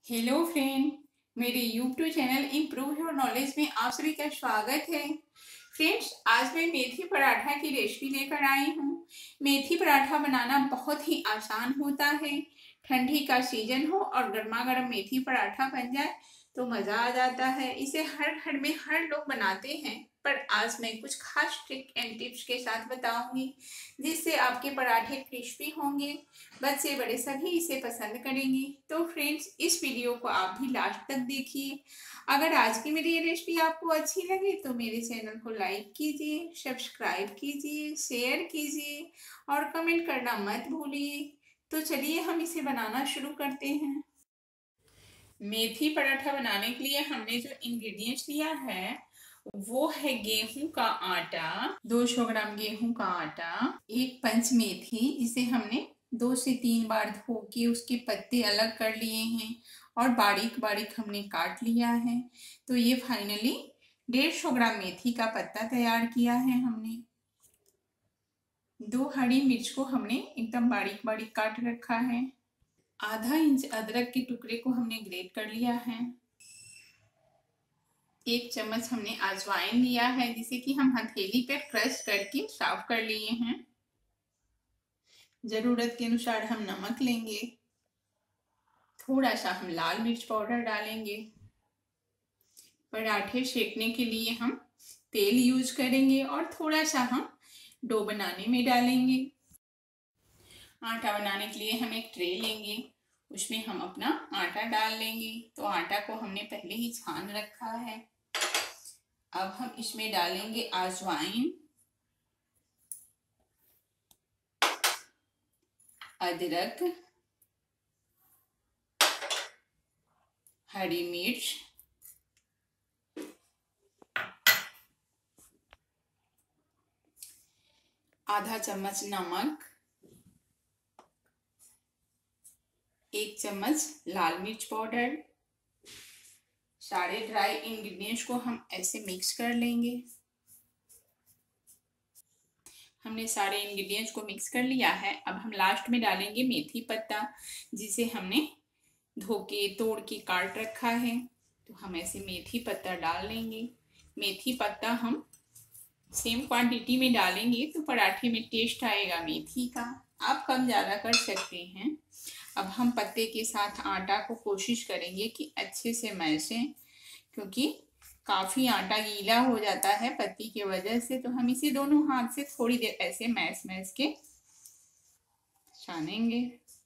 Hello friend, मेरे YouTube channel improve your knowledge में आप सभी का स्वागत है। फ्रेंड्स, आज मैं मेथी पराठा की रेसिपी लेकर आई हूँ। मेथी पराठा बनाना बहुत ही आसान होता है। ठंडी का सीजन हो और गर्मा गर्म मेथी पराठा बन जाए तो मज़ा आ जाता है। इसे हर घर में हर लोग बनाते हैं, पर आज मैं कुछ खास ट्रिक एंड टिप्स के साथ बताऊंगी जिससे आपके पराठे क्रिस्पी होंगे। बच्चे बड़े सभी इसे पसंद करेंगे। तो फ्रेंड्स, इस वीडियो को आप भी लास्ट तक देखिए। अगर आज की मेरी ये रेसिपी आपको अच्छी लगे तो मेरे चैनल को लाइक कीजिए, सब्सक्राइब कीजिए, शेयर कीजिए और कमेंट करना मत भूलिए। तो चलिए हम इसे बनाना शुरू करते हैं। मेथी पराठा बनाने के लिए हमने जो इंग्रेडिएंट्स लिया है वो है गेहूं का आटा, 200 ग्राम गेहूं का आटा, एक पंच मेथी जिसे हमने 2 से 3 बार धो के उसके पत्ते अलग कर लिए हैं और बारीक बारीक हमने काट लिया है। तो ये फाइनली 150 ग्राम मेथी का पत्ता तैयार किया है हमने। 2 हरी मिर्च को हमने एकदम बारीक बारीक काट रखा है। आधा इंच अदरक के टुकड़े को हमने ग्रेट कर लिया है। 1 चम्मच हमने अजवाइन लिया है जिसे कि हम हथेली पर क्रश करके साफ कर लिए हैं। जरूरत के अनुसार हम नमक लेंगे। थोड़ा सा हम लाल मिर्च पाउडर डालेंगे। पराठे सेकने के लिए हम तेल यूज करेंगे और थोड़ा सा हम डो बनाने में डालेंगे। आटा बनाने के लिए हम एक ट्रे लेंगे, उसमें हम अपना आटा डाल लेंगे। तो आटा को हमने पहले ही छान रखा है। अब हम इसमें डालेंगे अजवाइन, अदरक, हरी मिर्च, आधा चम्मच नमक, 1 चम्मच लाल मिर्च पाउडर। सारे ड्राई इंग्रेडिएंट्स को हम ऐसे मिक्स कर लेंगे। हमने सारे इंग्रेडिएंट्स को मिक्स कर लिया है। अब हम लास्ट में डालेंगे मेथी पत्ता जिसे हमने धो के तोड़ के काट रखा है। तो हम ऐसे मेथी पत्ता डाल लेंगे। मेथी पत्ता हम सेम क्वांटिटी में डालेंगे तो पराठे में टेस्ट आएगा मेथी का। आप कम ज़्यादा कर सकते हैं। अब हम पत्ते के साथ आटा को कोशिश करेंगे कि अच्छे से मैशें, क्योंकि काफ़ी आटा गीला हो जाता है पत्ती की वजह से। तो हम इसे दोनों हाथ से थोड़ी देर ऐसे मैश मैश के छानेंगे।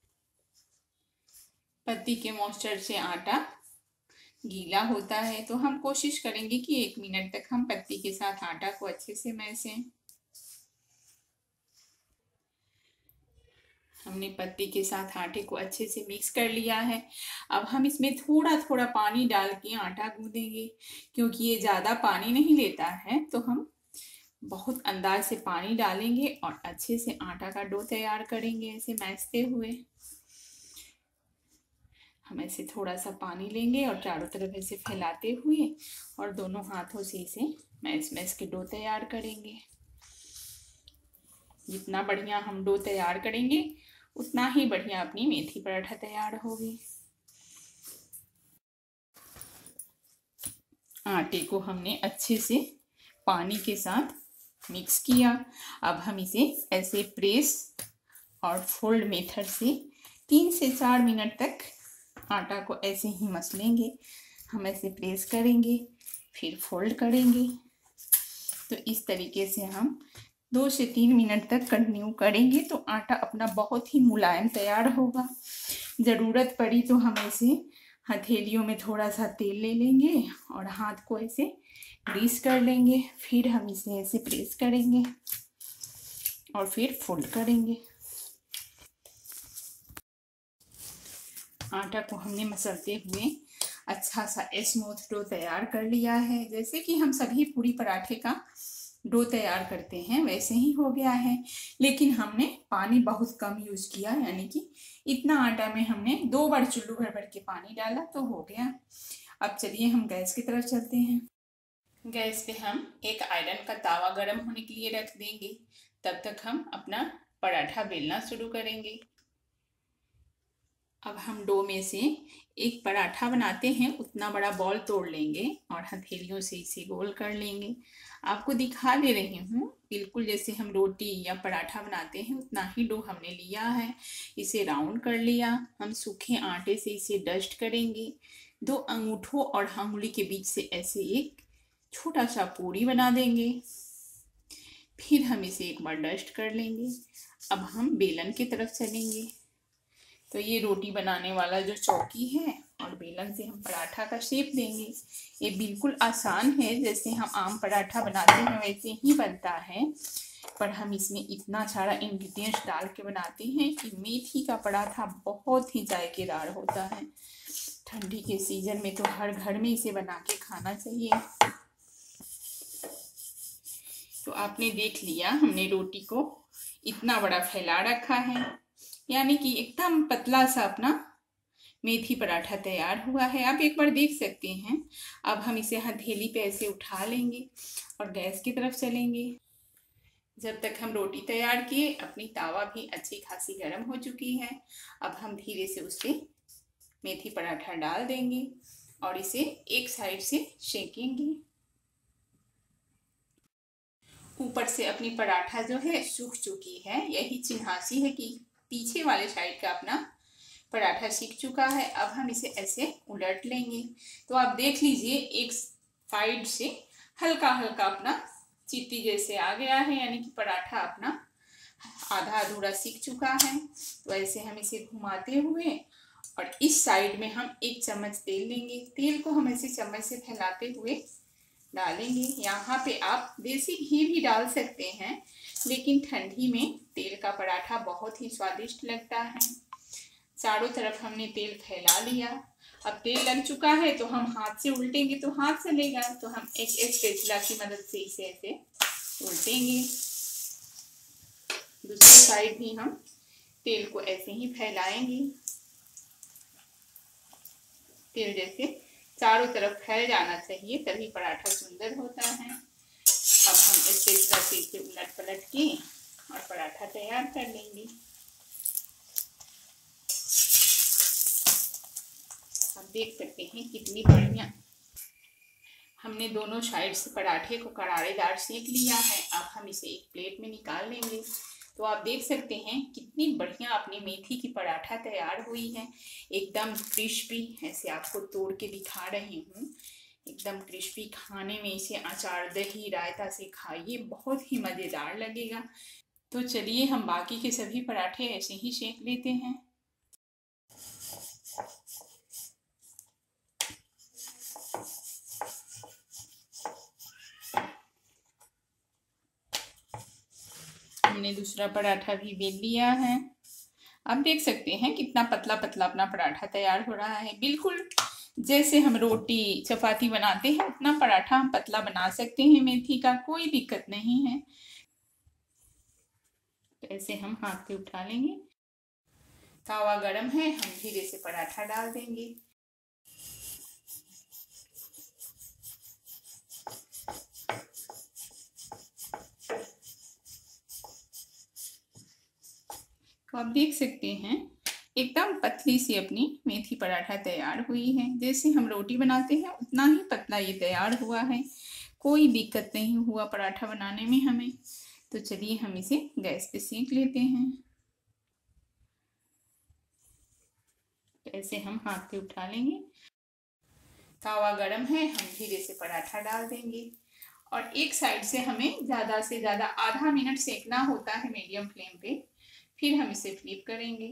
पत्ती के मॉइस्चर से आटा गीला होता है तो हम कोशिश करेंगे कि 1 मिनट तक हम पत्ती के साथ आटा को अच्छे से मैशें। हमने पत्ती के साथ आटे को अच्छे से मिक्स कर लिया है। अब हम इसमें थोड़ा थोड़ा पानी डाल के आटा गूंदेंगे, क्योंकि ये ज़्यादा पानी नहीं लेता है। तो हम बहुत अंदाज से पानी डालेंगे और अच्छे से आटा का डो तैयार करेंगे ऐसे मैशते हुए। हम ऐसे थोड़ा सा पानी लेंगे और चारों तरफ ऐसे फैलाते हुए और दोनों हाथों से इसे मैश मैश के डो तैयार करेंगे। जितना बढ़िया हम डो तैयार करेंगे उतना ही बढ़िया अपनी मेथी पराठा तैयार होगी। आटे को हमने अच्छे से पानी के साथ मिक्स किया। अब हम इसे ऐसे प्रेस और फोल्ड मेथड से 3 से 4 मिनट तक आटा को ऐसे ही मस लेंगे। हम ऐसे प्रेस करेंगे फिर फोल्ड करेंगे। तो इस तरीके से हम 2 से 3 मिनट तक कंटिन्यू करेंगे तो आटा अपना बहुत ही मुलायम तैयार होगा। ज़रूरत पड़ी तो हम ऐसे हथेलियों में थोड़ा सा तेल ले लेंगे और हाथ को ऐसे ग्रीस कर लेंगे। फिर हम इसे ऐसे प्रेस करेंगे और फिर फोल्ड करेंगे। आटा को हमने मसलते हुए अच्छा सा स्मूथ डो तैयार कर लिया है। जैसे कि हम सभी पूरी पराठे का डो तैयार करते हैं वैसे ही हो गया है, लेकिन हमने पानी बहुत कम यूज़ किया, यानी कि इतना आटा में हमने 2 बार चुल्लू भर भर के पानी डाला तो हो गया। अब चलिए हम गैस की तरफ चलते हैं। गैस पे हम एक आयरन का तावा गर्म होने के लिए रख देंगे। तब तक हम अपना पराठा बेलना शुरू करेंगे। अब हम डो में से एक पराठा बनाते हैं, उतना बड़ा बॉल तोड़ लेंगे और हथेलियों से इसे गोल कर लेंगे। आपको दिखा दे रही हूँ, बिल्कुल जैसे हम रोटी या पराठा बनाते हैं उतना ही डो हमने लिया है। इसे राउंड कर लिया। हम सूखे आटे से इसे डस्ट करेंगे। 2 अंगूठों और अंगुली के बीच से ऐसे एक छोटा सा पूरी बना देंगे। फिर हम इसे एक बार डस्ट कर लेंगे। अब हम बेलन की तरफ चलेंगे। तो ये रोटी बनाने वाला जो चौकी है और बेलन से हम पराठा का शेप देंगे। ये बिल्कुल आसान है, जैसे हम आम पराठा बनाते हैं वैसे ही बनता है, पर हम इसमें इतना सारा इंग्रेडिएंट्स डाल के बनाते हैं कि मेथी का पराठा बहुत ही जायकेदार होता है। ठंडी के सीजन में तो हर घर में इसे बना के खाना चाहिए। तो आपने देख लिया, हमने रोटी को इतना बड़ा फैला रखा है, यानी कि एकदम पतला सा अपना मेथी पराठा तैयार हुआ है। आप एक बार देख सकते हैं। अब हम इसे हथेली पे ऐसे उठा लेंगे और गैस की तरफ चलेंगे। जब तक हम रोटी तैयार किए, अपनी तावा भी अच्छी खासी गर्म हो चुकी है। अब हम धीरे से उस पर मेथी पराठा डाल देंगे और इसे एक साइड से सेकेंगे। ऊपर से अपनी पराठा जो है सूख चुकी है, यही चिन्हासी है कि पीछे वाले साइड का अपना पराठा सीख चुका है। अब हम इसे ऐसे उलट लेंगे। तो आप देख लीजिए, एक साइड से हल्का हल्का अपना चीटी जैसे आ गया है, यानी कि पराठा अपना आधा अधूरा सीख चुका है। तो ऐसे हम इसे घुमाते हुए और इस साइड में हम 1 चम्मच तेल लेंगे। तेल को हम ऐसे चम्मच से फैलाते हुए डालेंगे। यहाँ पे आप देसी घी भी डाल सकते हैं, लेकिन ठंडी में तेल का पराठा बहुत ही स्वादिष्ट लगता है। चारों तरफ हमने तेल फैला लिया। अब तेल लग चुका है तो हम हाथ से उल्टेंगे तो हाथ चलेगा, तो हम एक स्पैचुला की मदद से इसे ऐसे उल्टेंगे। दूसरी साइड भी हम तेल को ऐसे ही फैलाएंगे। तेल जैसे चारों तरफ फैल जाना चाहिए, तभी पराठा सुंदर होता है। अब हम स्पैचुला से इसे उलट पलट के और पराठा तैयार कर लेंगे। आप देख सकते हैं कितनी बढ़िया हमने दोनों साइड से पराठे को करारेदार सेक लिया है। अब हम इसे एक प्लेट में निकाल लेंगे। तो आप देख सकते हैं कितनी बढ़िया अपनी मेथी की पराठा तैयार हुई है, एकदम क्रिस्पी। ऐसे आपको तोड़ के दिखा रही हूँ, एकदम क्रिस्पी। खाने में इसे अचार, दही, रायता से खाइए, बहुत ही मज़ेदार लगेगा। तो चलिए हम बाकी के सभी पराठे ऐसे ही सेक लेते हैं। हमने दूसरा पराठा भी बेल लिया है। आप देख सकते हैं कितना पतला पतला अपना पराठा तैयार हो रहा है। बिल्कुल जैसे हम रोटी चपाती बनाते हैं उतना पराठा हम पतला बना सकते हैं मेथी का, कोई दिक्कत नहीं है। तो ऐसे हम हाथ पे उठा लेंगे। तावा गरम है, हम धीरे से पराठा डाल देंगे। तो आप देख सकते हैं एकदम पतली सी अपनी मेथी पराठा तैयार हुई है। जैसे हम रोटी बनाते हैं उतना ही पतला ये तैयार हुआ है, कोई दिक्कत नहीं हुआ पराठा बनाने में हमें। तो चलिए हम इसे गैस पे सेक लेते हैं। तो ऐसे हम हाथ पे उठा लेंगे। तावा गरम है, हम धीरे से पराठा डाल देंगे और एक साइड से हमें ज़्यादा से ज़्यादा आधा मिनट सेकना होता है मीडियम फ्लेम पे। फिर हम इसे फ्लिप करेंगे।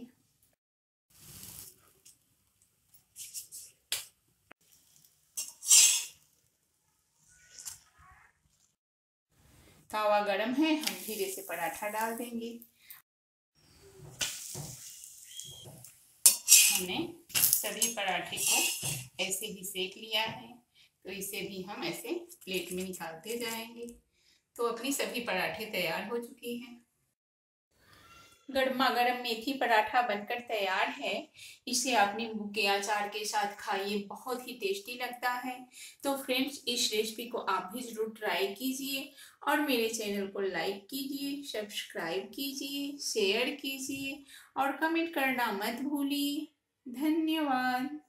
तावा गरम है, हम धीरे से पराठा डाल देंगे। हमने सभी पराठे को ऐसे ही सेक लिया है, तो इसे भी हम ऐसे प्लेट में निकालते जाएंगे। तो अपनी सभी पराठे तैयार हो चुकी हैं। गर्मा गर्म मेथी पराठा बनकर तैयार है। इसे आप नींबू के अचार के साथ खाइए, बहुत ही टेस्टी लगता है। तो फ्रेंड्स, इस रेसिपी को आप भी ज़रूर ट्राई कीजिए और मेरे चैनल को लाइक कीजिए, सब्सक्राइब कीजिए, शेयर कीजिए और कमेंट करना मत भूलिए। धन्यवाद।